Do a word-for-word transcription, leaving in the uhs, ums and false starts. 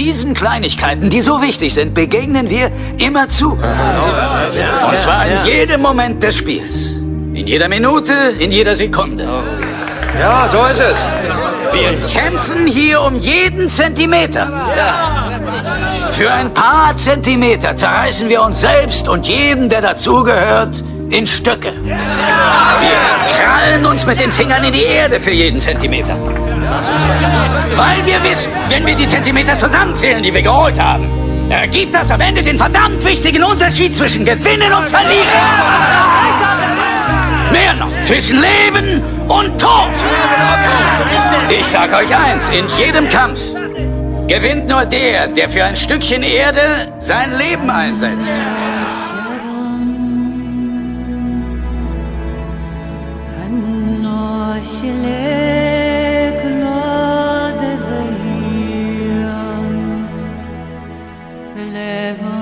diesen Kleinigkeiten, die so wichtig sind, begegnen wir immerzu. Und zwar in jedem Moment des Spiels. In jeder Minute, in jeder Sekunde. Ja, so ist es. Wir kämpfen hier um jeden Zentimeter. Für ein paar Zentimeter zerreißen wir uns selbst und jeden, der dazugehört, in Stücke. Wir krallen uns mit den Fingern in die Erde für jeden Zentimeter. Weil wir wissen, wenn wir die Zentimeter zusammenzählen, die wir geholt haben, ergibt das am Ende den verdammt wichtigen Unterschied zwischen Gewinnen und Verlieren. Mehr noch, zwischen Leben und Tod. Ich sag euch eins, in jedem Kampf gewinnt nur der, der für ein Stückchen Erde sein Leben einsetzt. Forever